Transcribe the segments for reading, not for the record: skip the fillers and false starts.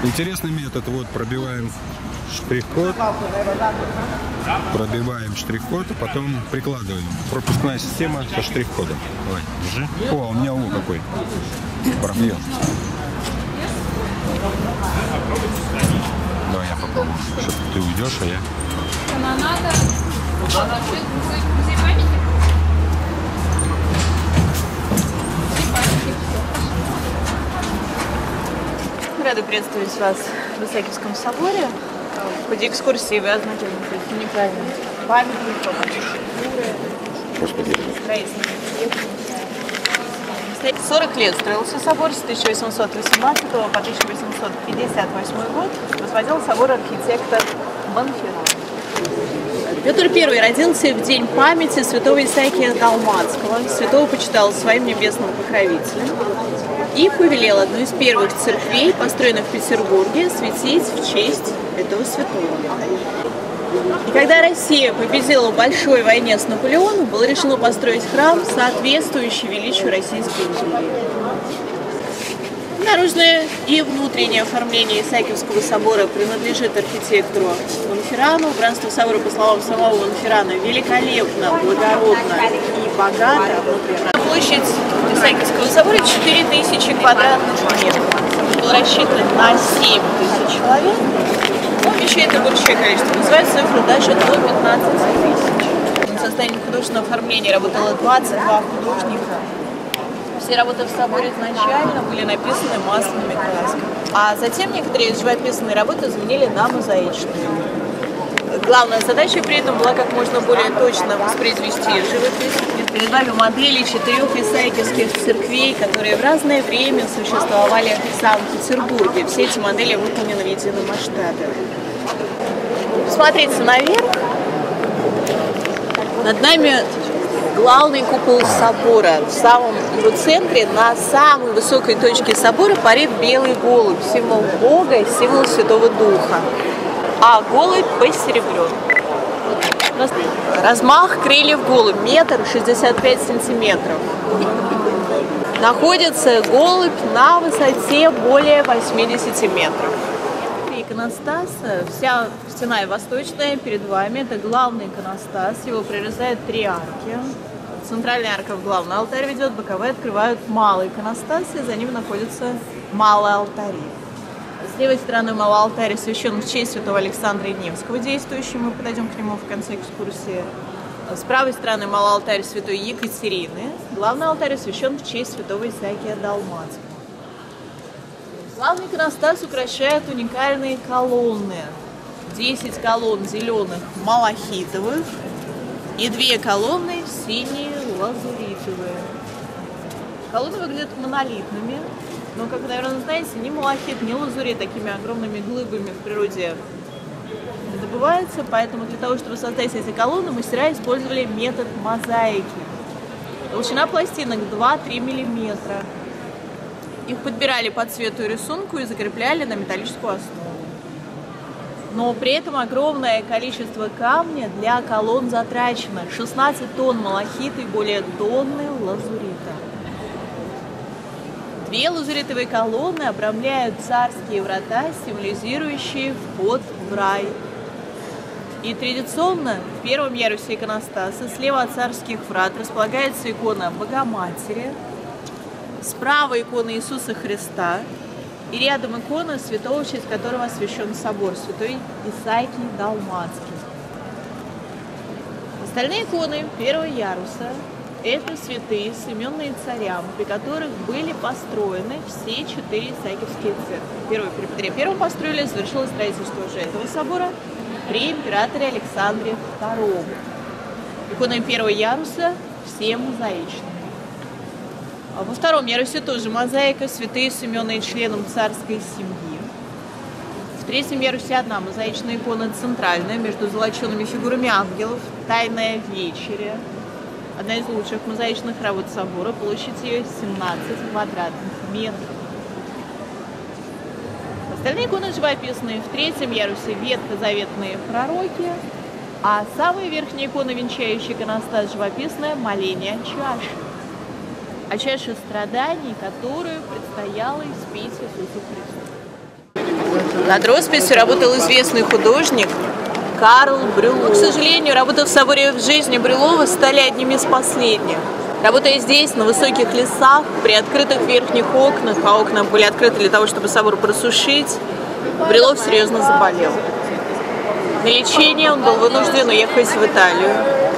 Интересный метод. Вот пробиваем штрих-код, а потом прикладываем. Пропускная система со штрих-кодом. Давай, держи. О, у меня какой пробьем. Давай я попробую. Ты уйдешь, а я. Рада приветствовать вас в Исаакиевском соборе. В ходе экскурсии вы ознакомитесь с уникальным памятником архитектуры, строительства. 40 лет строился собор с 1818 по 1858 год. Возводил собор архитектор Бонферран. Петр I родился в день памяти святого Исаакия Далматского. Святого почитал своим небесным покровителем и повелел одну из первых церквей, построенных в Петербурге, светить в честь этого святого. И когда Россия победила в большой войне с Наполеоном, было решено построить храм, соответствующий величию Российской империи. Наружное и внутреннее оформление Исаакиевского собора принадлежит архитектору Бонферрану. Убранство собора, по словам самого Бонферрана, великолепно, благородно и богато. Площадь Исаакиевского собора 4000 квадратных метров. Он был рассчитан на 7000 человек. Он вмещает большое количество. Называют цифру даже до 15 тысяч. Над созданием художественного оформления работало 22 художника. Все работы в соборе изначально были написаны масляными красками, а затем некоторые живописные работы заменили на мозаичные. Главная задача при этом была как можно более точно воспроизвести живопись. Перед вами модели 4 исаакиевских церквей, которые в разное время существовали в Санкт-Петербурге. Все эти модели выполнены в едином масштабе. Посмотрите наверх. Над нами главный купол собора. В самом его центре, на самой высокой точке собора, парит белый голубь, символ Бога, символ Святого Духа. А голубь посеребрен. Размах крыльев голубь 1,65 сантиметров. Находится голубь на высоте более 80 метров. Иконостаса, вся стена восточная перед вами, это главный иконостас, его прорезают 3 арки. Центральная арка в главный алтарь ведет, боковые открывают малый иконостас, и за ним находятся малые алтари. С левой стороны малый алтарь освящен в честь святого Александра Невского, действующего, мы подойдем к нему в конце экскурсии. С правой стороны малый алтарь святой Екатерины, главный алтарь освящен в честь святого Исаакия Далматского. Главный иконостас украшает уникальные колонны. 10 колонн зеленых малахитовых и 2 колонны синие лазуритовые. Колонны выглядят монолитными, но, как, наверное, знаете, ни малахит, ни лазурит такими огромными глыбами в природе не добываются, поэтому для того, чтобы создать эти колонны, мастера использовали метод мозаики. Толщина пластинок 2-3 мм. Их подбирали по цвету и рисунку и закрепляли на металлическую основу. Но при этом огромное количество камня для колонн затрачено. 16 тонн малахита и более тонны лазурита. 2 лазуритовые колонны обрамляют царские врата, символизирующие вход в рай. И традиционно в первом ярусе иконостаса слева от царских врат располагается икона Богоматери, справа икона Иисуса Христа и рядом икона святого, в честь которого освящен собор, святой Исаакий Далматский. Остальные иконы первого яруса – это святые с именными царям, при которых были построены все 4 исаакиевские церкви. При Петре I построили, завершилось строительство уже этого собора при императоре Александре II. Иконы первого яруса все мозаичные. Во втором ярусе тоже мозаика, святые с именами членам царской семьи. В третьем ярусе одна мозаичная икона центральная, между золочеными фигурами ангелов, Тайная вечеря. Одна из лучших мозаичных работ собора, площадь ее 17 квадратных метров. Остальные иконы живописные. В третьем ярусе ветхозаветные пророки, а самая верхняя икона, венчающая иконостас, живописная моление о чаше. О чаше страданий, которую предстояло испить Иисусу Христу. Над росписью работал известный художник Карл Брюлов. К сожалению, работы в соборе в жизни Брюлова стали одними из последних. Работая здесь, на высоких лесах, при открытых верхних окнах, а окна были открыты для того, чтобы собор просушить, Брюлов серьезно заболел. На лечение он был вынужден уехать в Италию,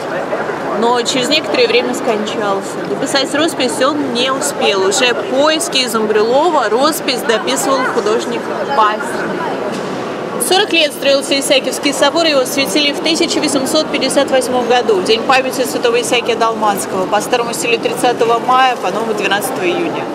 но через некоторое время скончался. Дописать роспись он не успел. Уже по эскизам Брюлова роспись дописывал художник Пастер. 40 лет строился Исаакиевский собор, его осветили в 1858 году, в день памяти святого Исаакия Далматского, по старому стилю 30 мая, по новому 12 июня.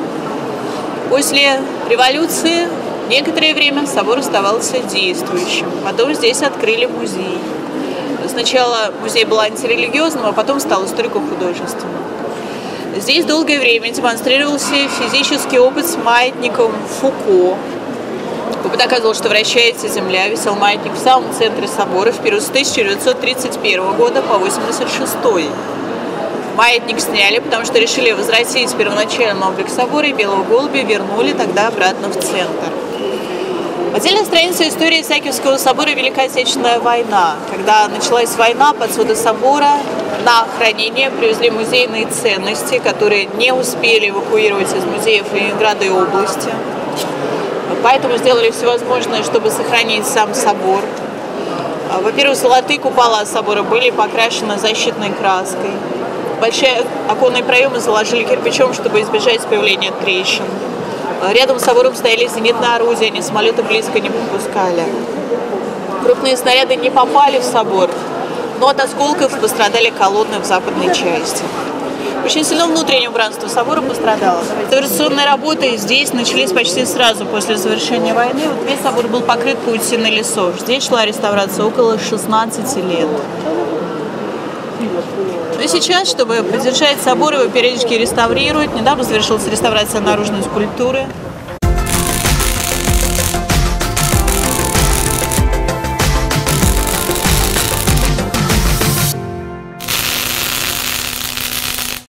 После революции некоторое время собор оставался действующим. Потом здесь открыли музей. Сначала музей был антирелигиозным, а потом стал историко-художественным. Здесь долгое время демонстрировался физический опыт с маятником Фуко. Опыт доказывал, что вращается Земля, висел маятник в самом центре собора в период с 1931 года по 1986. Маятник сняли, потому что решили возвратить первоначальный облик собора, и белого голубя вернули тогда обратно в центр. Отдельная страница истории Исаакиевского собора — Великая Отечественная война. Когда началась война, под своды собора на хранение привезли музейные ценности, которые не успели эвакуировать из музеев Ленинграда и области. Поэтому сделали все возможное, чтобы сохранить сам собор. Во-первых, золотые купола собора были покрашены защитной краской. Большие оконные проемы заложили кирпичом, чтобы избежать появления трещин. Рядом с собором стояли зенитные орудия, они самолеты близко не подпускали. Крупные снаряды не попали в собор, но от осколков пострадали колонны в западной части. Очень сильно внутреннее убранство собора пострадало. Реставрационные работы здесь начались почти сразу после завершения войны. Вот весь собор был покрыт паутиной лесов. Здесь шла реставрация около 16 лет. Но сейчас, чтобы поддержать собор, его периодически реставрируют. Недавно завершилась реставрация наружной скульптуры.